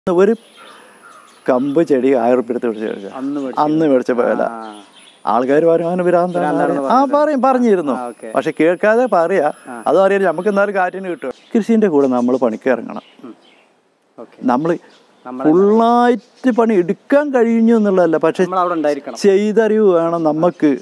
ഒരു കമ്പ് ചെടി 1000 റുപ്യ എടുത്ത് മേടിച്ചു അന്ന് മേടിച്ചപ്പോ വില ആൾക്കാർ പറയുവാൻ ഭ്രാന്താണ് പറഞ്ഞിരുന്നു. പക്ഷെ കേൾക്കാതെ പറയാ അതും അറിയാം. നമുക്ക് എന്തായാലും കാറ്റിന് കിട്ടും. കൃഷിന്റെ കൂടെ നമ്മൾ പണിക്ക് ഇറങ്ങണം. നമ്മൾ ഫുള്ളായിട്ട് പണി എടുക്കാൻ കഴിഞ്ഞു എന്നുള്ളതല്ല, പക്ഷെ ചെയ്തറിവ് വേണം നമുക്ക്.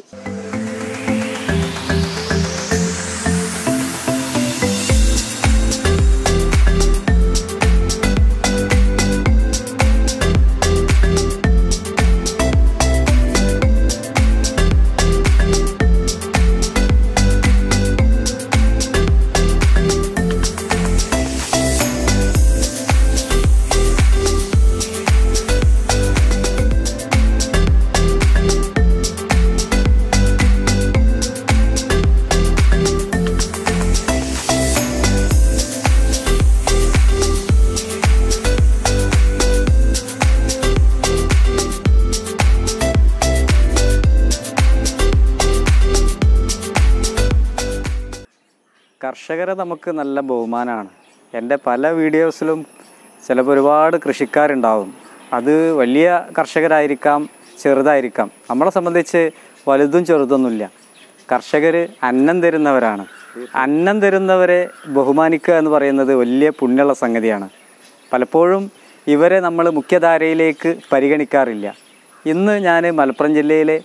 കർഷകരെ നമുക്ക് നല്ല ബഹുമാനമാണ്. എൻ്റെ പല വീഡിയോസിലും ചിലപ്പോൾ ഒരുപാട് കൃഷിക്കാരുണ്ടാവും. അത് വലിയ കർഷകരായിരിക്കാം, ചെറുതായിരിക്കാം. നമ്മളെ സംബന്ധിച്ച് വലുതും ചെറുതൊന്നുമില്ല. കർഷകർ അന്നം തരുന്നവരാണ്. അന്നം തരുന്നവരെ ബഹുമാനിക്കുക എന്ന് പറയുന്നത് വലിയ പുണ്യമുള്ള സംഗതിയാണ്. പലപ്പോഴും ഇവരെ നമ്മൾ മുഖ്യധാരയിലേക്ക് പരിഗണിക്കാറില്ല. ഇന്ന് ഞാൻ മലപ്പുറം ജില്ലയിലെ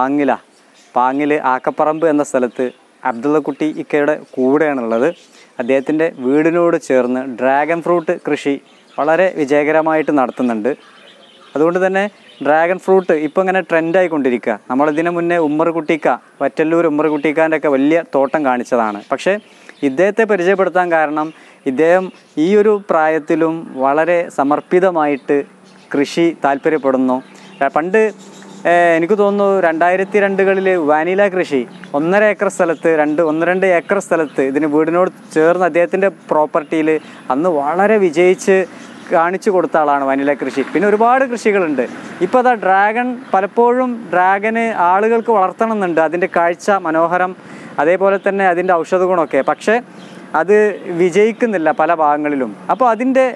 പാങ്ങിൽ ആക്കപ്പറമ്പ് എന്ന സ്ഥലത്ത് അബ്ദുള്ളക്കുട്ടി ഇക്കയുടെ കൂടെയാണുള്ളത്. അദ്ദേഹത്തിൻ്റെ വീടിനോട് ചേർന്ന് ഡ്രാഗൺ ഫ്രൂട്ട് കൃഷി വളരെ വിജയകരമായിട്ട് നടത്തുന്നുണ്ട്. അതുകൊണ്ട് തന്നെ ഡ്രാഗൺ ഫ്രൂട്ട് ഇപ്പോൾ ഇങ്ങനെ ട്രെൻഡായിക്കൊണ്ടിരിക്കുക. നമ്മളിതിനു മുന്നേ വറ്റല്ലൂർ ഉമ്മർകുട്ടിക്കാൻ്റെ ഒക്കെ വലിയ തോട്ടം കാണിച്ചതാണ്. പക്ഷേ ഇദ്ദേഹത്തെ പരിചയപ്പെടുത്താൻ കാരണം ഇദ്ദേഹം ഈ ഒരു പ്രായത്തിലും വളരെ സമർപ്പിതമായിട്ട് കൃഷി താല്പര്യപ്പെടുന്നു. പണ്ട് എനിക്ക് തോന്നുന്നു 2002 വാനില കൃഷി 1.5 ഏക്കർ സ്ഥലത്ത് 1-2 ഏക്കർ സ്ഥലത്ത് ഇതിന് വീടിനോട് ചേർന്ന് അദ്ദേഹത്തിൻ്റെ പ്രോപ്പർട്ടിയിൽ അന്ന് വളരെ വിജയിച്ച് കാണിച്ചു കൊടുത്ത ആളാണ് വാനില കൃഷി. പിന്നെ ഒരുപാട് കൃഷികളുണ്ട്. ഇപ്പോൾ അതാ പലപ്പോഴും ഡ്രാഗന് ആളുകൾക്ക് വളർത്തണം എന്നുണ്ട്. അതിൻ്റെ കാഴ്ച മനോഹരം, അതേപോലെ തന്നെ അതിൻ്റെ ഔഷധ ഗുണമൊക്കെ. പക്ഷേ അത് വിജയിക്കുന്നില്ല പല ഭാഗങ്ങളിലും. അപ്പോൾ അതിൻ്റെ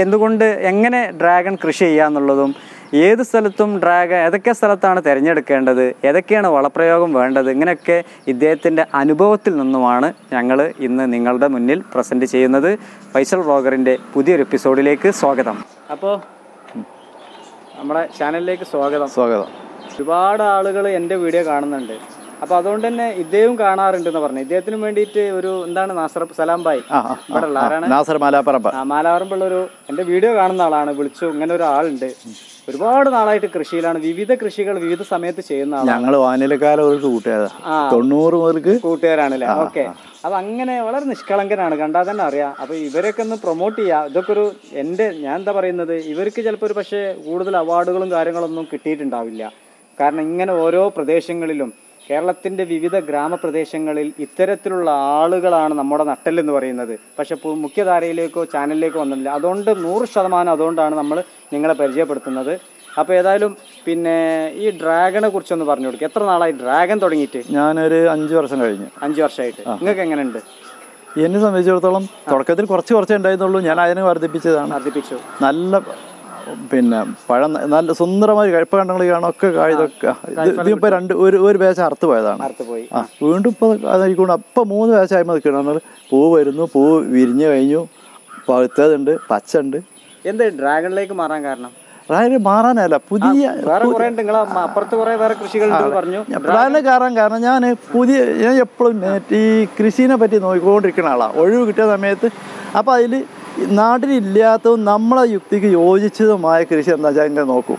എങ്ങനെ ഡ്രാഗൺ കൃഷി ചെയ്യാന്നുള്ളതും ഏത് സ്ഥലത്തും ഏതൊക്കെ സ്ഥലത്താണ് തിരഞ്ഞെടുക്കേണ്ടത്, ഏതൊക്കെയാണ് വളപ്രയോഗം വേണ്ടത്, ഇങ്ങനെയൊക്കെ ഇദ്ദേഹത്തിൻ്റെ അനുഭവത്തിൽ നിന്നുമാണ് ഞങ്ങൾ ഇന്ന് നിങ്ങളുടെ മുന്നിൽ പ്രസൻറ്റ് ചെയ്യുന്നത്. ഫൈസൽ വ്ളോഗറിൻ്റെ പുതിയൊരു എപ്പിസോഡിലേക്ക് സ്വാഗതം. അപ്പോൾ നമ്മുടെ ചാനലിലേക്ക് സ്വാഗതം. ഒരുപാട് ആളുകൾ എൻ്റെ വീഡിയോ കാണുന്നുണ്ട്. അപ്പോൾ അതുകൊണ്ട് തന്നെ ഇദ്ദേഹം കാണാറുണ്ടെന്ന് പറഞ്ഞു. ഇദ്ദേഹത്തിന് വേണ്ടിയിട്ട് ഒരു നാസർ സലാം ഭായ് ഇവിടെ ഉള്ള ആരാണ്? മാലാപറമ്പുള്ളൊരു എൻ്റെ വീഡിയോ കാണുന്ന ആളാണ്. വിളിച്ചു, ഇങ്ങനെ ഒരാളുണ്ട്, ഒരുപാട് നാളായിട്ട് കൃഷിയിലാണ്, വിവിധ കൃഷികൾ വിവിധ സമയത്ത് ചെയ്യുന്ന ആളാണ്. ഞങ്ങൾ വാനിലക്കാലം 90 മുതൽക്ക് കൂട്ടുകാരാണല്ലേ? ഓക്കെ. അപ്പൊ അങ്ങനെ വളരെ നിഷ്കളങ്കനാണ്, കണ്ടാൽ തന്നെ അറിയാം. അപ്പൊ ഇവരൊക്കെ ഒന്ന് പ്രൊമോട്ട് ചെയ്യാം. ഇതൊക്കെ ഞാൻ എന്താ പറയുന്നത്, ഇവർക്ക് ചിലപ്പോൾ ഒരു പക്ഷേ കൂടുതൽ അവാർഡുകളും കാര്യങ്ങളൊന്നും കിട്ടിയിട്ടുണ്ടാവില്ല. കാരണം ഇങ്ങനെ ഓരോ പ്രദേശങ്ങളിലും കേരളത്തിൻ്റെ വിവിധ ഗ്രാമപ്രദേശങ്ങളിൽ ഇത്തരത്തിലുള്ള ആളുകളാണ് നമ്മുടെ നട്ടെല്ലെന്ന് പറയുന്നത്. പക്ഷെ മുഖ്യധാരയിലേക്കോ ചാനലിലേക്കോ വന്നില്ല. അതുകൊണ്ട് 100% അതുകൊണ്ടാണ് നമ്മൾ നിങ്ങളെ പരിചയപ്പെടുത്തുന്നത്. അപ്പോൾ ഏതായാലും പിന്നെ ഈ ഡ്രാഗനെ കുറിച്ചൊന്ന് പറഞ്ഞു കൊടുക്കുക. എത്ര നാളായി ഡ്രാഗൺ തുടങ്ങിയിട്ട്? ഞാനൊരു 5 വർഷം കഴിഞ്ഞു. 5 വർഷമായിട്ട്. നിങ്ങൾക്ക് എങ്ങനെയുണ്ട്? എന്നെ സംബന്ധിച്ചിടത്തോളം തുടക്കത്തിൽ കുറച്ചേ ഉണ്ടായിരുന്നുള്ളൂ. ഞാൻ അതിനെ വർദ്ധിപ്പിച്ചു. നല്ല പഴം നല്ല സുന്ദരമായി കഴിപ്പ് കണ്ടങ്ങൾ കാണൊക്കെ ഇതിപ്പോ ഒരു ബാച്ച് അറുത്ത് പോയതാണ്. വീണ്ടും ഇപ്പൊ അതായിക്കൊണ്ട് അപ്പൊ 3 ബാച്ചായ്മ നിൽക്കണം. പൂ വരുന്നു, പൂ വിരിഞ്ഞു കഴിഞ്ഞു, പഴുത്തതുണ്ട്, പച്ച ഉണ്ട്. എന്താ ഡ്രാഗണിലേക്ക് മാറാൻ കാരണം? മാറാനല്ല, പുതിയ കാരണം ഞാൻ എപ്പോഴും ഈ കൃഷിനെ പറ്റി നോക്കിക്കൊണ്ടിരിക്കുന്ന ആളാണ്. ഒഴിവ് കിട്ടിയ സമയത്ത്. അപ്പൊ അതിൽ നാട്ടിലില്ലാത്തതും നമ്മളെ യുക്തിക്ക് യോജിച്ചതുമായ കൃഷി എന്താ വെച്ചാൽ ഇങ്ങനെ നോക്കി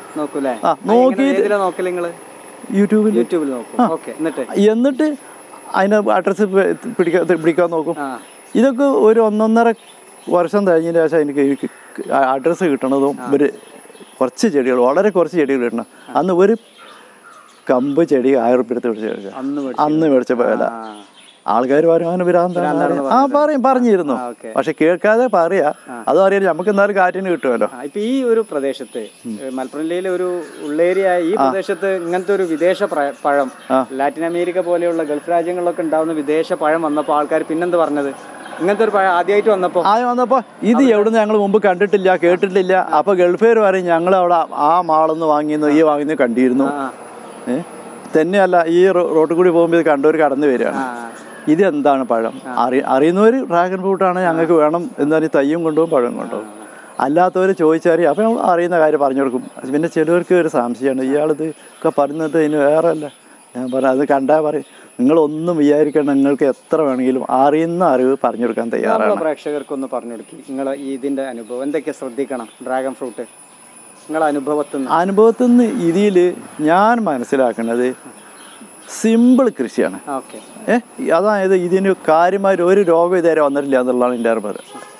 യൂട്യൂബിൽ എന്നിട്ട് അതിന് അഡ്രസ്സ് പിടിക്കാൻ നോക്കും. ഇതൊക്കെ ഒരു 1.5 വർഷം കഴിഞ്ഞതിന് ശേഷം എനിക്ക് അഡ്രസ്സ് കിട്ടണതും കുറച്ച് ചെടികൾ, വളരെ കുറച്ച് ചെടികൾ കിട്ടണം. അന്ന് ഒരു കമ്പ് ചെടി 1000 റുപ്യ എടുത്ത് മേടിച്ചു അന്ന് മേടിച്ചപ്പോ വില ആൾക്കാർ പറയുവാൻ ഭ്രാന്താണ് പറഞ്ഞിരുന്നു. പക്ഷെ കേൾക്കാതെ പറയാ അതും അറിയാം. നമുക്ക് എന്തായാലും കാറ്റിന് കിട്ടുമല്ലോ. ഇപ്പൊ ഈ ഒരു പ്രദേശത്ത് മലപ്പുറം ജില്ലയിലെ ഒരു ഉള്ളേരിയ ഈ പ്രദേശത്ത് ഇങ്ങനത്തെ ഒരു വിദേശ പഴം, ലാറ്റിൻ അമേരിക്ക പോലെയുള്ള ഗൾഫ് രാജ്യങ്ങളിലൊക്കെ ഉണ്ടാവുന്ന വിദേശ പഴം വന്നപ്പോൾ ആൾക്കാർ പിന്നെന്ത് പറഞ്ഞത്? ഇങ്ങനത്തെ ഒരു ആദ്യമായിട്ട് വന്നപ്പോൾ ഇത് എവിടുന്ന് ഞങ്ങൾ മുമ്പ് കണ്ടിട്ടില്ല കേട്ടിട്ടില്ല. അപ്പോൾ ഗൾഫുകാർ പറയും ഞങ്ങൾ അവിടെ ആ മാളൊന്ന് വാങ്ങിയിരുന്നു ഈ വാങ്ങിന്ന് കണ്ടിരുന്നു. തന്നെയല്ല ഈ റോട്ടിൽ കൂടി പോകുമ്പോൾ ഇത് കണ്ടവർ കടന്നു വരികയാണ്. ഇത് എന്താണ് പഴം അറിയുന്നവർ ഡ്രാഗൺ ഫ്രൂട്ടാണ് ഞങ്ങൾക്ക് വേണം എന്നാൽ തയ്യും കൊണ്ടുപോകും പഴം കൊണ്ടുപോകും. അല്ലാത്തവർ ചോദിച്ചറിയും. അപ്പോൾ നമ്മൾ അറിയുന്ന കാര്യം പറഞ്ഞു കൊടുക്കും. പിന്നെ ചിലവർക്ക് ഒരു സംശയമാണ് ഇയാളിത് ഒക്കെ പറയുന്നത് ഇതിന് വേറെ അല്ല. ഞാൻ പറഞ്ഞു അത് കണ്ടാൽ പറയും നിങ്ങളൊന്നും വിചാരിക്കണം, നിങ്ങൾക്ക് എത്ര വേണമെങ്കിലും അറിയുന്ന അറിവ് പറഞ്ഞു കൊടുക്കാൻ തയ്യാറാണ്. പ്രേക്ഷകർക്കൊന്ന് പറഞ്ഞു കൊടുക്കി നിങ്ങൾ ഇതിൻ്റെ അനുഭവം എന്തൊക്കെ ശ്രദ്ധിക്കണം ഡ്രാഗൺ ഫ്രൂട്ട് നിങ്ങളെ അനുഭവത്തിൽ നിന്ന് ഇതിൽ ഞാൻ മനസ്സിലാക്കുന്നത് സിമ്പിൾ കൃഷിയാണ്. അതായത് ഇതിന് കാര്യമായ ഒരു രോഗം ഇതുവരെ വന്നിട്ടില്ല എന്നുള്ളതാണ് എൻ്റെ അറിവ്.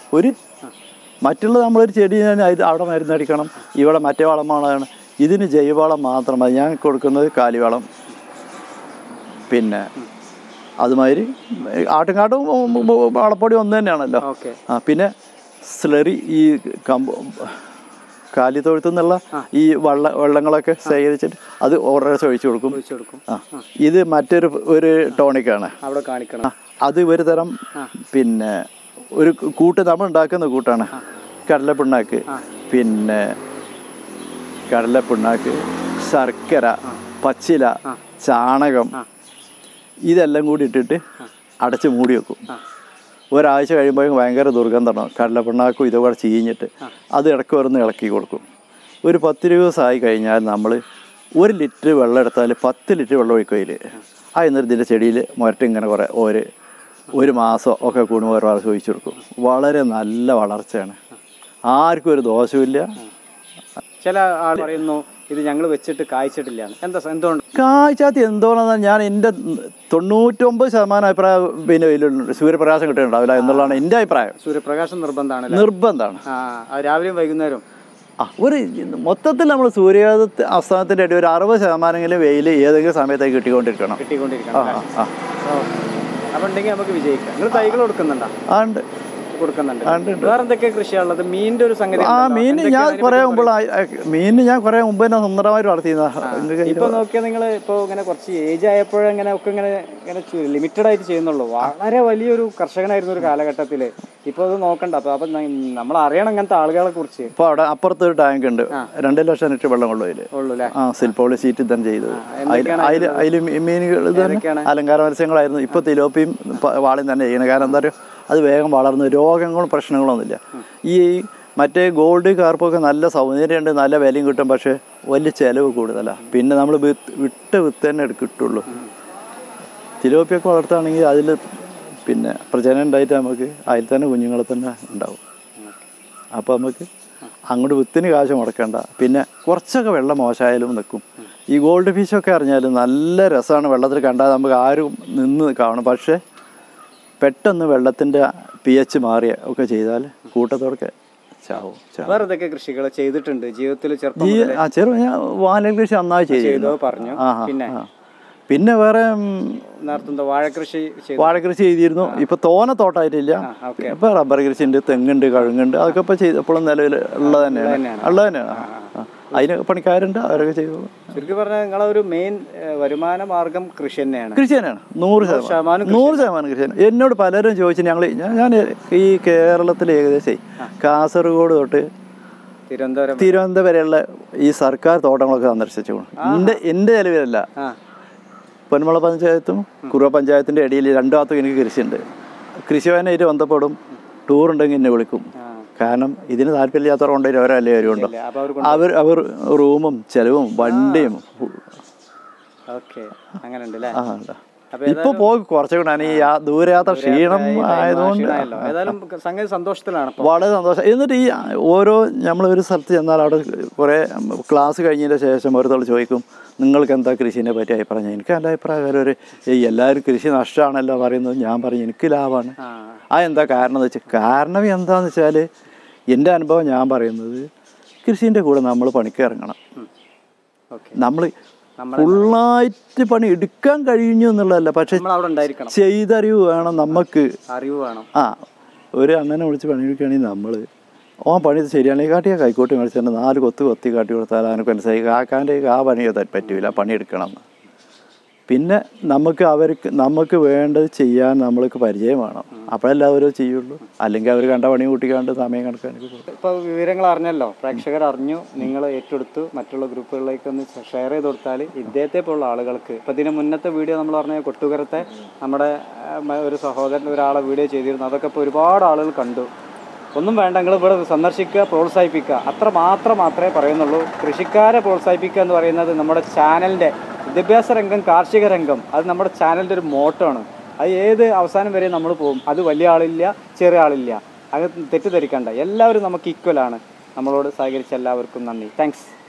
മറ്റുള്ളത് നമ്മളൊരു ചെടി അവിടെ മരുന്നടിക്കണം, ഇവിടെ മറ്റേ വളമാണ്. ഇതിന് ജൈവവളം മാത്രമാണ് ഞാൻ കൊടുക്കുന്നത്. കാലിവളം, പിന്നെ അതുമാതിരി ആട്ടുംകാട്ടും വളപ്പൊടി ഒന്ന് തന്നെയാണല്ലോ. പിന്നെ സ്ലറി ഈ കാലിത്തൊഴുത്തു നിന്നുള്ള ഈ വെള്ളങ്ങളൊക്കെ ശേഖരിച്ചിട്ട് അത് ഓരോ ഒഴിച്ചു കൊടുക്കും. ഇത് ഒരു ടോണിക്കാണ് അത് ഒരു തരം പിന്നെ ഒരു കൂട്ട് നമ്മൾ ഉണ്ടാക്കുന്ന കൂട്ടാണ്. കടലപ്പിണ്ണാക്ക്, പിന്നെ കടലപ്പിണ്ണാക്ക്, ശർക്കര, പച്ചില, ചാണകം ഇതെല്ലാം കൂടി ഇട്ടിട്ട് അടച്ച് മൂടി വെക്കും. ഒരാഴ്ച കഴിയുമ്പോഴേക്കും ഭയങ്കര ദുർഗന്ധമാണ്. കടലപ്പിണ്ണാക്കും ഇതുപോലെ ചീഞ്ഞിട്ട് അത് ഇടയ്ക്ക് വരുന്ന ഇളക്കി കൊടുക്കും. ഒരു 10-20 ദിവസമായി കഴിഞ്ഞാൽ നമ്മൾ 1 ലിറ്റർ വെള്ളം എടുത്താൽ 10 ലിറ്റർ വെള്ളം ഒഴിക്കും. എന്നിട്ട് ഇതിൻ്റെ ചെടിയിൽ മുരട്ടിങ്ങനെ കുറേ ഒരു മാസം ഒക്കെ കൂടുമ്പോൾ ഒരു പ്രാവശ്യം ഒഴിച്ചു കൊടുക്കും. വളരെ നല്ല വളർച്ചയാണ്, ആർക്കും ഒരു ദോഷമില്ല. ചില ആൾ പറയുന്നു ഇത് ഞങ്ങൾ വെച്ചിട്ട് കായ്ച്ചിട്ടില്ല. എന്തുകൊണ്ട് കായ്ച്ചാത്തി എന്തോന്നാ ഞാൻ എൻ്റെ 99% അഭിപ്രായം പിന്നെ സൂര്യപ്രകാശം കിട്ടുന്നുണ്ടാവില്ല എന്നുള്ളതാണ് എൻ്റെ അഭിപ്രായം. സൂര്യപ്രകാശം നിർബന്ധമാണ് രാവിലെയും വൈകുന്നേരം. ഒരു മൊത്തത്തിൽ നമ്മൾ സൂര്യ അസ്തമനത്തിൻ്റെ ഇടയിൽ ഒരു 60% വെയിൽ ഏതെങ്കിലും സമയത്തേക്ക് കിട്ടിക്കൊണ്ടിരിക്കണം. അപ്പോൾ ഉണ്ടെങ്കിൽ നമുക്ക് വിജയിക്കാം. നിങ്ങൾ തൈകൾ കൊടുക്കുന്നുണ്ടോ? ഉണ്ട്. വേറെന്തൊക്കെ കൃഷിയാണുള്ളത്? മീനിന്റെ ഒരു സംഗതി. മീൻ ഞാൻ കുറെ മുമ്പ് തന്നെ സ്വന്തമായിട്ട് വളർത്തിയിരുന്ന. ഇപ്പൊ നോക്കിയാൽ നിങ്ങൾ ഇപ്പൊ ഇങ്ങനെ കുറച്ച് ഏജ് ആയപ്പോഴെങ്ങനെ ഒക്കെ ഇങ്ങനെ ലിമിറ്റഡ് ആയിട്ട് ചെയ്യുന്നുള്ളൂ. വളരെ വലിയൊരു കർഷകനായിരുന്നു ഒരു കാലഘട്ടത്തില്. ഇപ്പൊ അത് നോക്കണ്ട. അപ്പൊ നമ്മൾ അറിയണം അങ്ങനത്തെ ആളുകളെ കുറിച്ച്. ഇപ്പൊ അവിടെ അപ്പുറത്ത് ഒരു ടാങ്ക് ഉണ്ട്, 2 ലക്ഷം ലിറ്റർ വെള്ളം കൊള്ളും. സിൽപോളി സീറ്റ് തന്നെ ചെയ്തു. അതിൽ മീനുകൾ അലങ്കാര മത്സ്യങ്ങളായിരുന്നു. ഇപ്പൊ തിലോപ്പിയും വാളയും തന്നെ ചെയ്യണം. കാരണം എന്താ പറയുക, അത് വേഗം വളർന്ന് രോഗങ്ങളും പ്രശ്നങ്ങളൊന്നുമില്ല. ഈ മറ്റേ ഗോൾഡ് കാർപ്പൊക്കെ നല്ല സൗന്ദര്യമുണ്ട്, നല്ല വിലയും കിട്ടും, പക്ഷേ വലിയ ചിലവ് കൂടുതലാണ്. പിന്നെ നമ്മൾ വിത്ത് തന്നെ കിട്ടുള്ളൂ. തിലോപ്പിയൊക്കെ വളർത്തുകയാണെങ്കിൽ അതിൽ പിന്നെ പ്രജനനം ഉണ്ടായിട്ട് നമുക്ക് അതിൽ തന്നെ കുഞ്ഞുങ്ങളെ തന്നെ ഉണ്ടാവും. അപ്പോൾ നമുക്ക് അങ്ങോട്ട് വിത്തിന് കാശ് മുടക്കണ്ട. പിന്നെ കുറച്ചൊക്കെ വെള്ളം മോശമായാലും നിൽക്കും. ഈ ഗോൾഡ് ഫിഷൊക്കെ അറിഞ്ഞാൽ നല്ല രസമാണ്. വെള്ളത്തിൽ കണ്ടാൽ നമുക്ക് ആരും നിന്ന് കാണും. പക്ഷേ പെട്ടെന്ന് വെള്ളത്തിൻ്റെ pH മാറിയ ഒക്കെ ചെയ്താൽ കൂട്ടത്തോടൊക്കെ ചാവും. വേറെ എന്തൊക്കെ കൃഷികൾ ചെയ്തിട്ടുണ്ട് ജീവിതത്തിൽ? ഞാൻ വാഴ കൃഷി നന്നായി ചെയ്തു പറഞ്ഞു. പിന്നെ വേറെ വാഴക്കൃഷി ചെയ്തിരുന്നു. ഇപ്പൊ തോട്ടായിട്ടില്ല. ഇപ്പൊ റബ്ബർ കൃഷി ഉണ്ട്, തെങ്ങുണ്ട്, കഴുങ്ങുണ്ട്. അതൊക്കെ ഇപ്പൊ ചെയ്തപ്പോഴും നിലവിൽ ഉള്ളത് തന്നെയാണ്. അതിന് പണിക്കാരുണ്ട്, അവരൊക്കെ ചെയ്തു. ശരിക്കും പറഞ്ഞാൽ നിങ്ങളെ ഒരു മെയിൻ വരുമാന മാർഗം കൃഷി തന്നെയാണ്. 100% കൃഷി. എന്നോട് പലരും ചോദിച്ചു, ഞാൻ ഈ കേരളത്തിൽ ഏകദേശം കാസർഗോഡ് തൊട്ട് തിരുവനന്തപുരം വരെയുള്ള ഈ സർക്കാർ തോട്ടങ്ങളൊക്കെ സന്ദർശിച്ചു. എൻ്റെ ചെലവിലല്ല. പൊന്മുള പഞ്ചായത്തും കുറുവ പഞ്ചായത്തിൻ്റെ ഇടയിൽ 2 ഭാഗത്തും എനിക്ക് കൃഷിയുണ്ട്. കൃഷിഭവനായിട്ട് ബന്ധപ്പെടും. ടൂറുണ്ടെങ്കിൽ എന്നെ വിളിക്കും. കാരണം ഇതിന് താല്പര്യമില്ലാത്തവർ കൊണ്ടുവരും, അവരല്ലേ വരുമുണ്ടോ. അവർ റൂമും ചെലവും വണ്ടിയും ഇപ്പൊ പോയി കുറച്ചുകൊണ്ടാണ് ഈ ദൂരയാത്ര ക്ഷീണം ആയതുകൊണ്ട് വളരെ സന്തോഷം. എന്നിട്ട് ഈ നമ്മളൊരു സ്ഥലത്ത് ചെന്നാൽ അവിടെ കുറേ ക്ലാസ് കഴിഞ്ഞതിന് ശേഷം ഓരോരുത്തർ ചോദിക്കും നിങ്ങൾക്ക് എന്താ കൃഷിനെ പറ്റി അഭിപ്രായം. എനിക്ക് നല്ല അഭിപ്രായം. എല്ലാവരും കൃഷി നഷ്ടമാണല്ലോ പറയുന്നത്. ഞാൻ പറഞ്ഞു എനിക്ക് ലാഭമാണ്. എന്താ കാരണം എന്ന് വെച്ചാൽ, കാരണം എന്താണെന്ന് വെച്ചാൽ എൻ്റെ അനുഭവം ഞാൻ പറയുന്നത്, കൃഷീൻ്റെ കൂടെ നമ്മൾ പണിക്ക് ഇറങ്ങണം. നമ്മൾ ഫുള്ളായിട്ട് പണി എടുക്കാൻ കഴിഞ്ഞു എന്നുള്ളതല്ല, പക്ഷെ ചെയ്തറിവ് വേണം നമുക്ക്. ഒരു അണ്ണനെ വിളിച്ച് പണിയെടുക്കുകയാണെങ്കിൽ നമ്മൾ പണി ശരിയാണെങ്കിൽ കാട്ടിയാൽ കൈക്കോട്ടി മേടിച്ചാൽ 4 കൊത്തി കാട്ടി കൊടുത്താൽ അതിനൊക്കെ മനസ്സിലായി കാക്കാൻ്റെ ആ പണി പറ്റൂല, പണിയെടുക്കണം. പിന്നെ നമുക്ക് വേണ്ടത് ചെയ്യാൻ നമ്മൾക്ക് പരിചയം വേണം. അപ്പോഴല്ലേ അവരോ ചെയ്യുള്ളൂ. അല്ലെങ്കിൽ അവർ കണ്ട പണി കൂട്ടിക്കാണ്ട് സമയം കണക്കാൻ. ഇപ്പോൾ വിവരങ്ങൾ അറിഞ്ഞല്ലോ, പ്രേക്ഷകർ അറിഞ്ഞു, നിങ്ങൾ ഏറ്റെടുത്തു, മറ്റുള്ള ഗ്രൂപ്പുകളിലേക്ക് ഒന്ന് ഷെയർ ചെയ്ത് കൊടുത്താൽ ഇദ്ദേഹത്തെ പോലുള്ള ആളുകൾക്ക്. ഇപ്പോൾ ഇതിന് മുന്നത്തെ വീഡിയോ നമ്മൾ പറഞ്ഞ കൊട്ടുകരത്തെ നമ്മുടെ ഒരു സഹോദരൻ ഒരാളെ വീഡിയോ ചെയ്തിരുന്നു. അതൊക്കെ ഇപ്പോൾ ഒരുപാട് ആളുകൾ കണ്ടു. ഒന്നും വേണ്ട, നിങ്ങൾ ഇവിടെ സന്ദർശിക്കുക, പ്രോത്സാഹിപ്പിക്കുക, അത്ര മാത്രമേ പറയുന്നുള്ളൂ. കൃഷിക്കാരെ പ്രോത്സാഹിപ്പിക്കുക എന്ന് പറയുന്നത് നമ്മുടെ ചാനലിൻ്റെ വിദ്യാഭ്യാസ രംഗം, കാർഷിക രംഗം, അത് നമ്മുടെ ചാനലിൻ്റെ ഒരു മോട്ടോ ആണ്. അത് ഏത് അവസാനം വരെ നമ്മൾ പോകും. അത് വലിയ ആളില്ല, ചെറിയ ആളില്ല, അത് തെറ്റിദ്ധരിക്കണ്ട. എല്ലാവരും നമുക്ക് ഈക്വലാണ്. നമ്മളോട് സഹകരിച്ച എല്ലാവർക്കും നന്ദി. താങ്ക്സ്.